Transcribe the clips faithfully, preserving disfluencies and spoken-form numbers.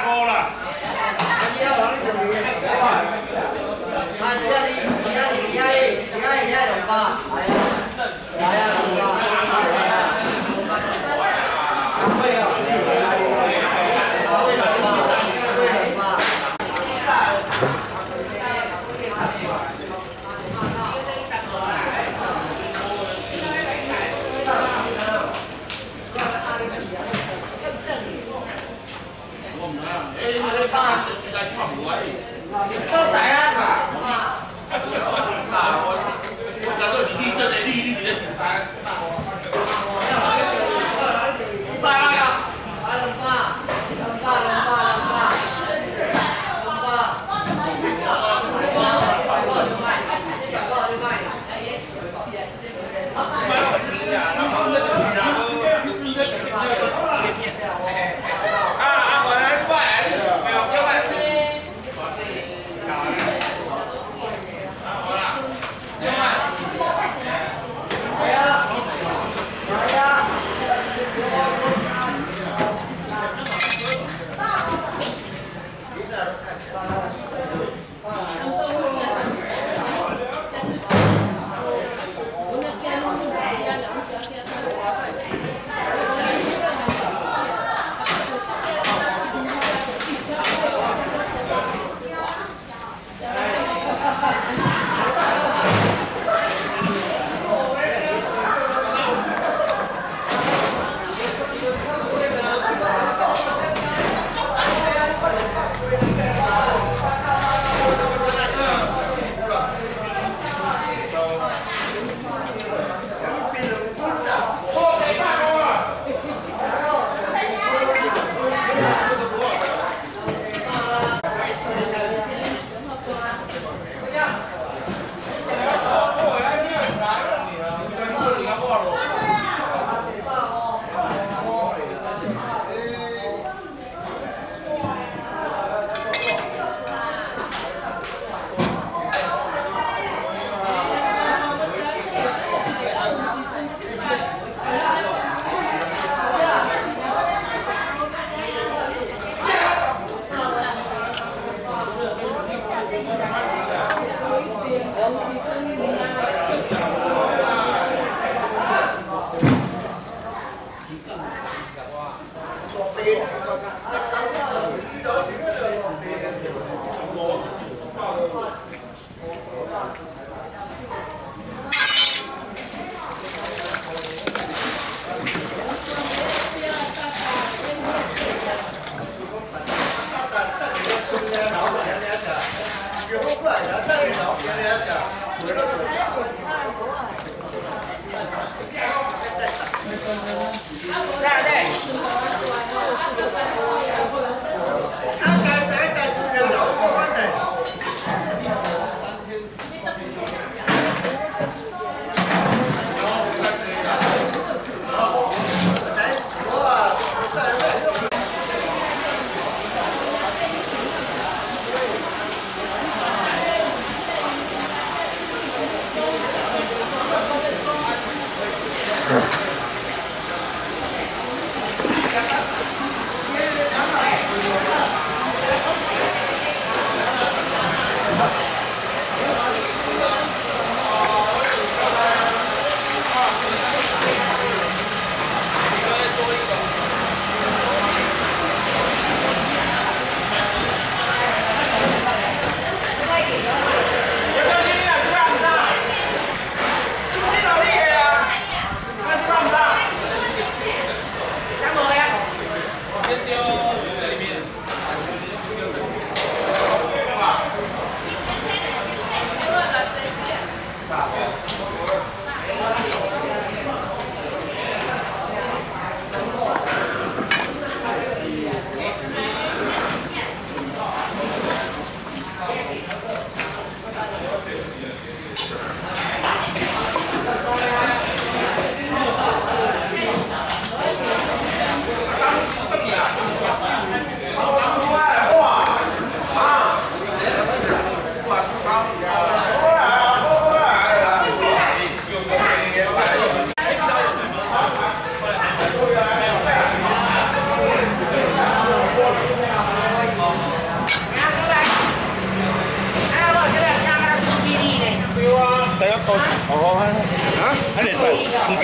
五啦。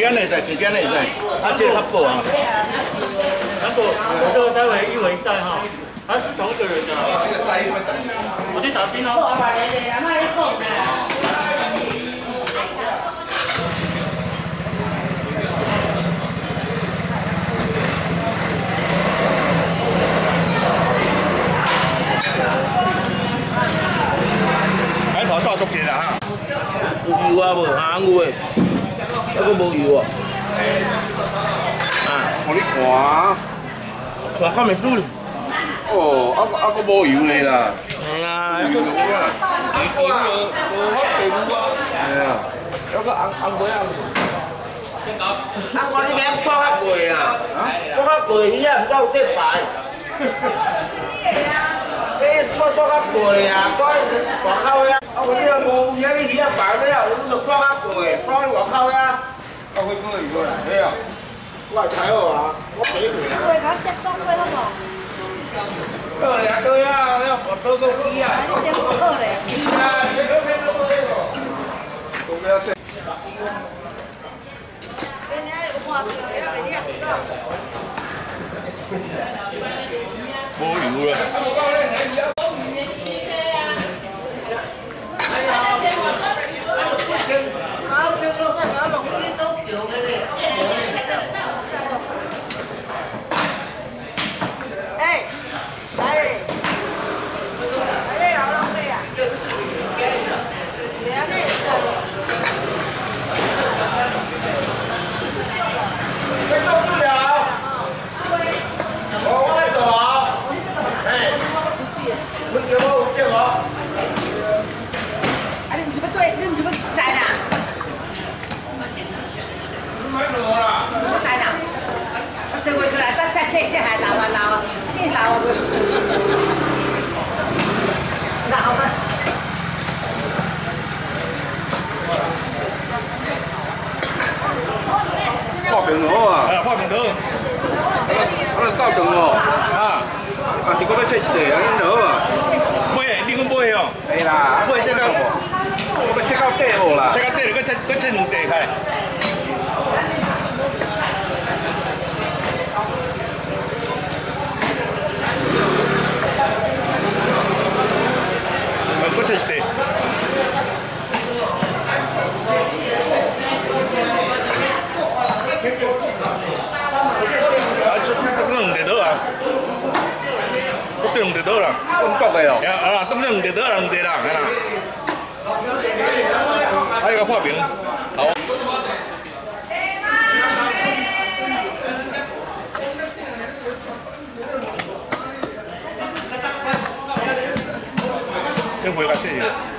间会使，时间会使，啊，这较薄啊。 韩国，我这个待会一文一袋哈，还是同一个人的。我去打冰哦。 海头倒足去啦哈。 有油啊无？香有诶，还佫无油哦。啊， 互你看。 看看袂准。 哦，啊啊佫无油咧啦。 系啊， 油油啊。 油无无法平啊。 系啊，还佫红红梅啊。 啊，我你免刷较贵啊，刷较贵鱼啊，毋够对白。你刷刷较贵啊，我外口呀，啊，我你若无鱼啊，你鱼啊白了，你著刷较贵，刷去外口呀。 啊，会过去过来，嘿啊。 我系睇好啊，我俾佢啊。 喂，我先装过好无？ 过来过啊，要多个鱼啊。 你先过好嘞。 啊，这个这个这个。都不要说。 无油啦。 哎，来嘞，来嘞，老老妹啊，来嘞， 你做不了。我我来做啊。哎，你叫我有证哦。 啊，你唔是要对，你唔是要摘啦？ 你买落啦。 要摘啦？我生活过来，咱这这这还老啊老啊，是老啊不？老啊。 画饼就好啊。 啊，画面好。 啊，咱到长哦。 啊， 啊是搁要切一块，安尼就好啊。 买，你讲买哦？ 系啦， 买这个， 我要切到底无啦。 这个底，搁切搁切两地开。搁切一地。啊，这这两地倒啊，这两地倒啦。 中国的哦。 啊，这两地倒两地啦，係啦。还有个破饼，好。这回个谢谢。